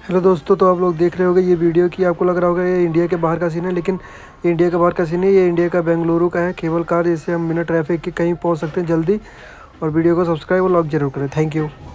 Hello दोस्तों, तो आप लोग देख रहे होंगे ये वीडियो कि आपको लग रहा होगा ये इंडिया के बाहर का सीन है, लेकिन ये इंडिया के बाहर का सीन है। ये इंडिया का बेंगलुरु का है केबल कार, जिससे हम बिना ट्रैफिक के कहीं पहुंच सकते हैं जल्दी। और वीडियो को सब्सक्राइब और लाइक जरूर करें। Thank you.